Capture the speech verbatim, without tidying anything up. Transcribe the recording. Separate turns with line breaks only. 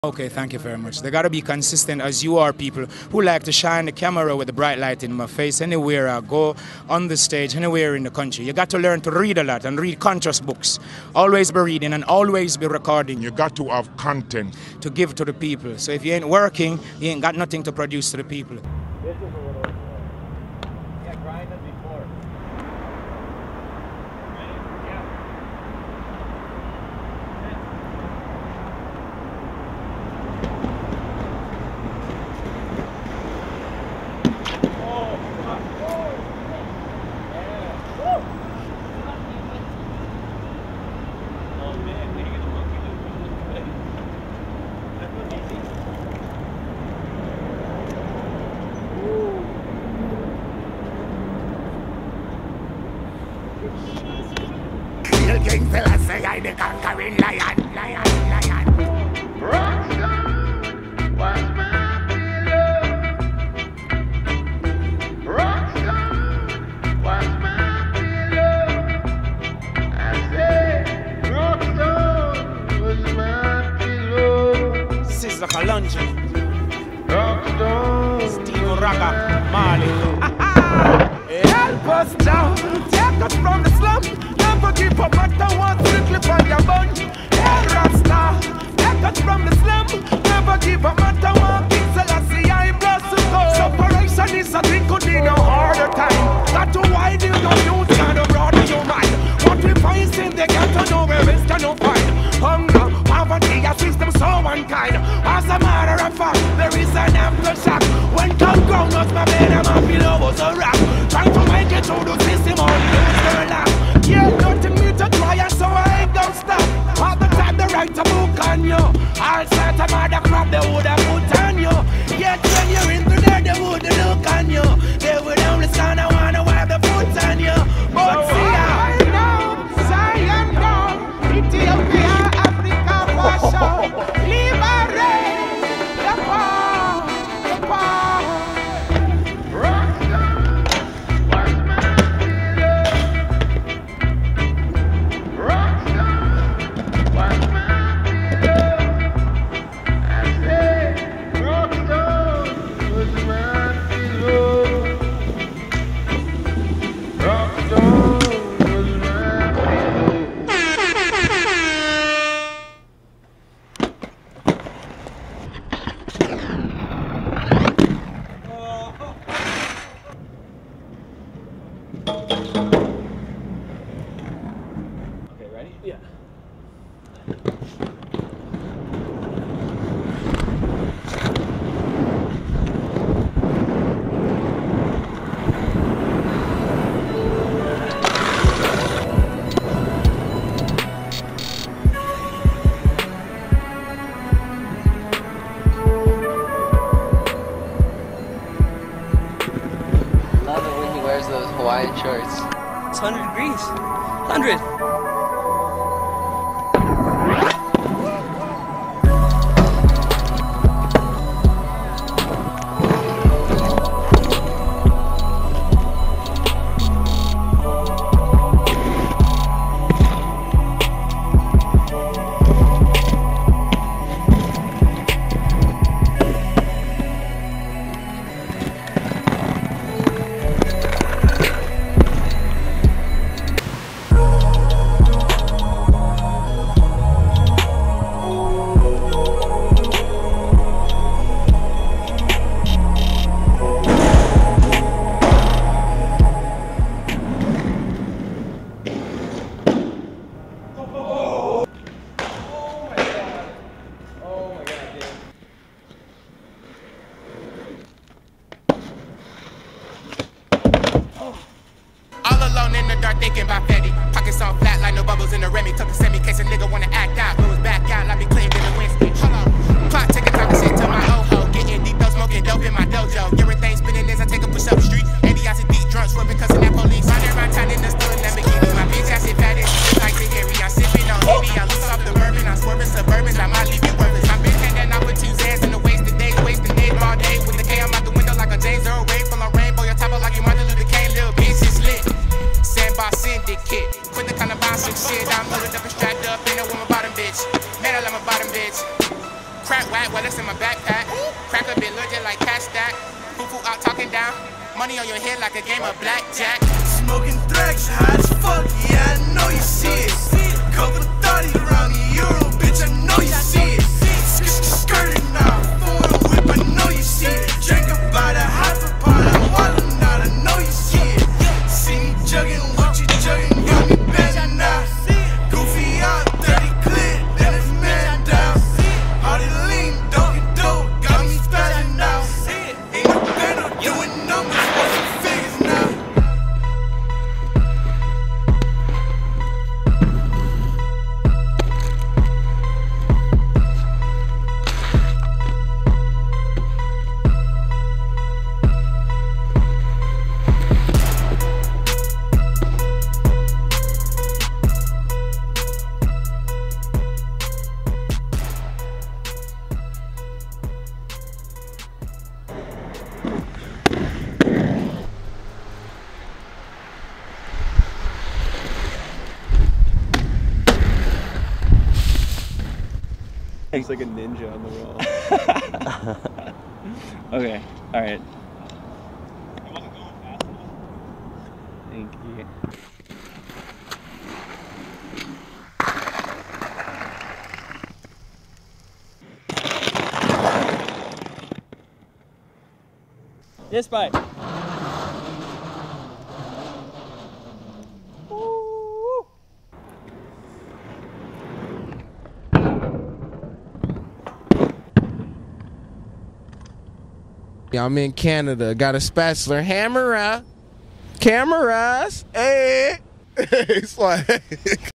Okay, thank you very much. They got to be consistent as you are, people who like to shine the camera with the bright light in my face anywhere I go on the stage, anywhere in the country. You got to learn to read a lot and read conscious books. Always be reading and always be recording.
You got to have content
to give to the people. So if you ain't working, you ain't got nothing to produce to the people.
This is a little, yeah, grinded before.
King fella say I the conquering lion, lion, lion. Rockstar was my pillow. Rockstar was my pillow. I said Rockstar was my pillow.
Sister Kalonji,
Rockstar,
Steve Raga, Marley.
help us now, take us from the slum. Never give up, matter what, strictly on your bun. Hey, Rasta, take us from the slum. Never give up, matter what, King Selassie, I'm blessed to go. Separation is a thing, could need no harder time. Got to widen your youth, kind of broaden your mind. What we find in the ghetto, nowhere else can you find. Hunger, poverty, a system so unkind. As a matter of fact, there is an aftershock. When come ground, not my bed, and my pillow was a rock. Trying to make it through the system, all lose their life. Yeah, nothing me to try, and so I ain't gonna stop. All the time they write a book on you. All sorts of other crap they would have put on you. Yet when you're into there, they wouldn't look on you. They would only stand and wanna wipe the foot on you. But so see I know, Zion down, Ethiopia, Africa, fashion, liberate the poor, the poor. Rockstar was my pillow. Rockstar was my pillow. I said Rockstar was my pillow. Rockstar was my pillow.
Okay, ready? Yeah.
Love it when he wears those Hawaiian shorts.
It's one hundred degrees. one hundred.
In the dark thinking about Fetty. Pockets all flat like no bubbles in the Remy. Took a semi case a nigga wanna act out. But was back out like me clean in the Wednesday. Hold on. Clock ticking, talking shit to my old ho. Getting deep though, smoking dope in my dojo. Everything spinning as I take a push up the street. Andy I see deep drunk, swerving cause of that police. Running around town in the store, Lamborghini. My bitch ass shit fat as shit like the Harry. I'm sipping on Henny. I loose off the bourbon. I'm swerving suburbans. I might leave you worthless. My bitch had that out with two Zans in the waist today. Wasting days all day. With the K I'm out the window like a James Earl Ray. Full on rainbow, your top like you Martin Luther King. Little bitch is lit. Sandbar syndicate. Quit the kind of boss and shit. I'm loaded up and strapped up. Ain't no woman Mad well, it's in my backpack. Crack a bit, look just like cash stack. Foo-foo out talking down. Money on your head like a game of blackjack.
Smoking thrax, hot as fuck, yeah, I know you see it. Couple thirty around the euro, bitch, I know you see it. Skirting now, foreign whip, I know you see it. Drink about a hyper pot, I'm wildin' out, I know you see it. See me jugging, what you jugging, got me bending now. Goofy out, thirty clear, then it's man down. Hardy lean, don't get dope, got me spazzing now. Ain't no better doing numbers, what's the figures now?
Looks like a ninja on the wall. Okay, alright. Thank you.
Yes, bye.
Yeah, I'm in Canada. Got a spatula. Hammer up. Cameras. Hey. It's like.